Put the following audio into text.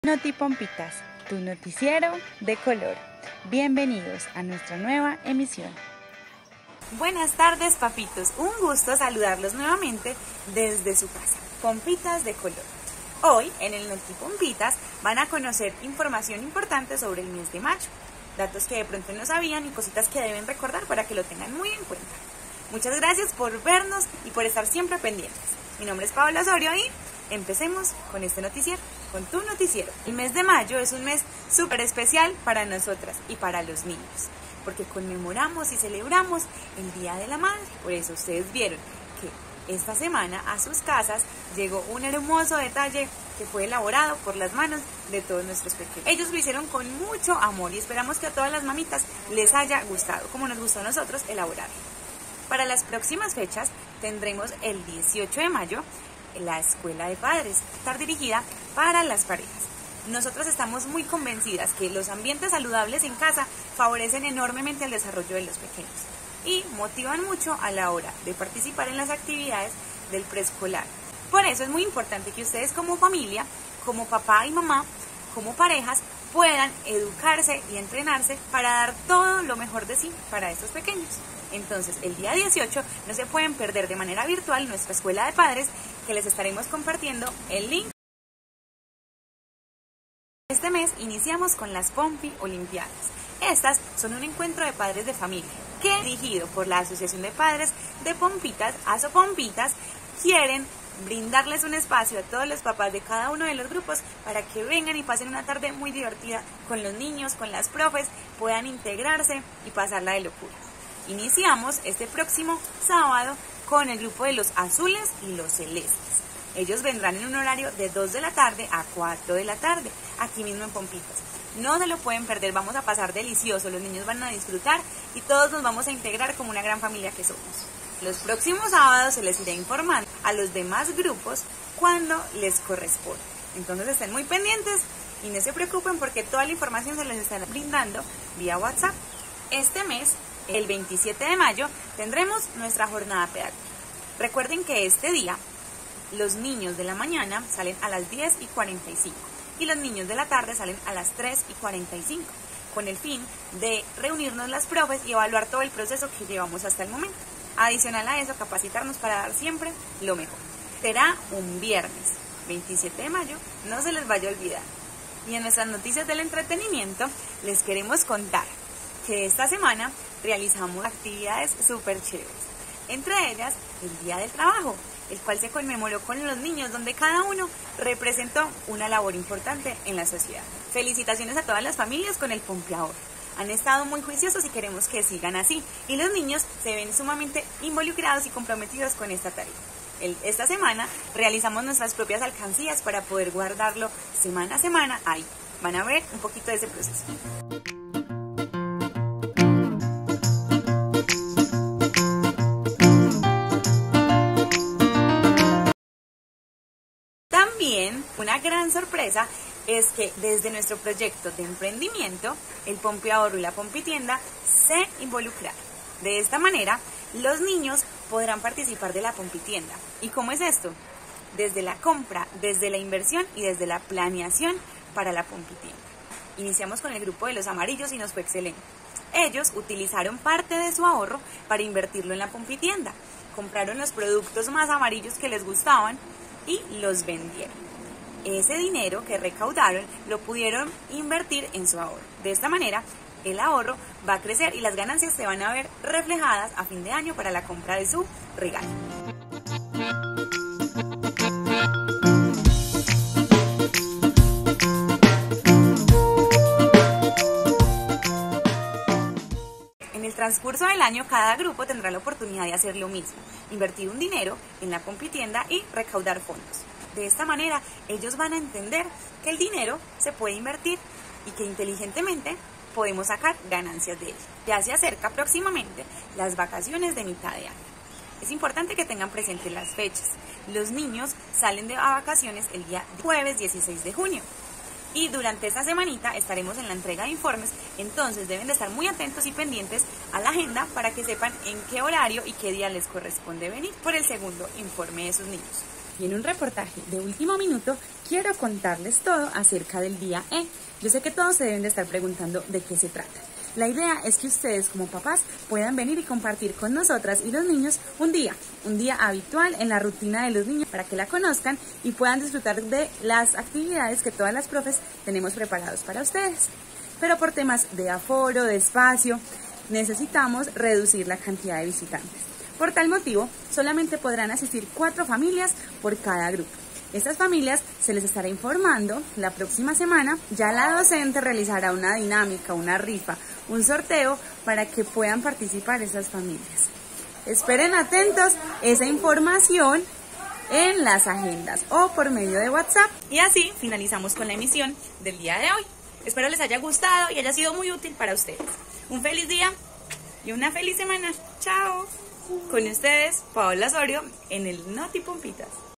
Notipompitas, tu noticiero de color. Bienvenidos a nuestra nueva emisión. Buenas tardes, papitos. Un gusto saludarlos nuevamente desde su casa. Pompitas de color. Hoy, en el Notipompitas, van a conocer información importante sobre el mes de mayo. Datos que de pronto no sabían y cositas que deben recordar para que lo tengan muy en cuenta. Muchas gracias por vernos y por estar siempre pendientes. Mi nombre es Paola Osorio y empecemos con este noticiero, con tu noticiero. El mes de mayo es un mes súper especial para nosotras y para los niños, porque conmemoramos y celebramos el Día de la Madre. Por eso ustedes vieron que esta semana a sus casas llegó un hermoso detalle que fue elaborado por las manos de todos nuestros pequeños. Ellos lo hicieron con mucho amor y esperamos que a todas las mamitas les haya gustado, como nos gustó a nosotros elaborarlo. Para las próximas fechas tendremos el 18 de mayo la Escuela de Padres, estar dirigida para las parejas. Nosotros estamos muy convencidas que los ambientes saludables en casa favorecen enormemente el desarrollo de los pequeños y motivan mucho a la hora de participar en las actividades del preescolar. Por eso es muy importante que ustedes como familia, como papá y mamá, como parejas, puedan educarse y entrenarse para dar todo lo mejor de sí para estos pequeños. Entonces, el día 18 no se pueden perder de manera virtual nuestra Escuela de Padres, que les estaremos compartiendo el link. Este mes iniciamos con las Pompi Olimpiadas. Estas son un encuentro de padres de familia que, dirigido por la Asociación de Padres de Pompitas, Asopompitas, quieren brindarles un espacio a todos los papás de cada uno de los grupos para que vengan y pasen una tarde muy divertida con los niños, con las profes, puedan integrarse y pasarla de locura. Iniciamos este próximo sábado con el grupo de los azules y los celestes. Ellos vendrán en un horario de 2 de la tarde a 4 de la tarde, aquí mismo en Pompitas. No se lo pueden perder, vamos a pasar delicioso, los niños van a disfrutar y todos nos vamos a integrar como una gran familia que somos. Los próximos sábados se les irá informando a los demás grupos cuando les corresponde. Entonces estén muy pendientes y no se preocupen porque toda la información se les estará brindando vía WhatsApp. Este mes, el 27 de mayo, tendremos nuestra jornada pedagógica. Recuerden que este día los niños de la mañana salen a las 10:45 y los niños de la tarde salen a las 3:45, con el fin de reunirnos las profes y evaluar todo el proceso que llevamos hasta el momento. Adicional a eso, capacitarnos para dar siempre lo mejor. Será un viernes, 27 de mayo, no se les vaya a olvidar. Y en nuestras noticias del entretenimiento les queremos contar que esta semana realizamos actividades súper chéveres. Entre ellas, el Día del Trabajo, el cual se conmemoró con los niños, donde cada uno representó una labor importante en la sociedad. Felicitaciones a todas las familias con el Pompi Ahorro. Han estado muy juiciosos y queremos que sigan así. Y los niños se ven sumamente involucrados y comprometidos con esta tarea. Esta semana realizamos nuestras propias alcancías para poder guardarlo semana a semana ahí. Van a ver un poquito de ese proceso. También una gran sorpresa es que desde nuestro proyecto de emprendimiento, el Pompi Ahorro y la Pompi Tienda se involucraron. De esta manera, los niños podrán participar de la Pompi Tienda. ¿Y cómo es esto? Desde la compra, desde la inversión y desde la planeación para la Pompi Tienda. Iniciamos con el grupo de los amarillos y nos fue excelente. Ellos utilizaron parte de su ahorro para invertirlo en la Pompi Tienda. Compraron los productos más amarillos que les gustaban y los vendieron. Ese dinero que recaudaron lo pudieron invertir en su ahorro. De esta manera, el ahorro va a crecer y las ganancias se van a ver reflejadas a fin de año para la compra de su regalo. En el transcurso del año, cada grupo tendrá la oportunidad de hacer lo mismo, invertir un dinero en la Pompi Tienda y recaudar fondos. De esta manera, ellos van a entender que el dinero se puede invertir y que inteligentemente podemos sacar ganancias de él. Ya se acerca próximamente las vacaciones de mitad de año. Es importante que tengan presentes las fechas. Los niños salen de vacaciones el día jueves 16 de junio. Y durante esta semanita estaremos en la entrega de informes, entonces deben de estar muy atentos y pendientes a la agenda para que sepan en qué horario y qué día les corresponde venir por el segundo informe de sus niños. Y en un reportaje de último minuto quiero contarles todo acerca del día E. Yo sé que todos se deben de estar preguntando de qué se trata. La idea es que ustedes como papás puedan venir y compartir con nosotras y los niños un día habitual en la rutina de los niños para que la conozcan y puedan disfrutar de las actividades que todas las profes tenemos preparados para ustedes. Pero por temas de aforo, de espacio, necesitamos reducir la cantidad de visitantes. Por tal motivo, solamente podrán asistir 4 familias por cada grupo. Estas familias se les estará informando la próxima semana. Ya la docente realizará una dinámica, una rifa, un sorteo para que puedan participar esas familias. Esperen atentos esa información en las agendas o por medio de WhatsApp. Y así finalizamos con la emisión del día de hoy. Espero les haya gustado y haya sido muy útil para ustedes. Un feliz día y una feliz semana. Chao. Con ustedes, Paola Osorio en el Noti Pompitas.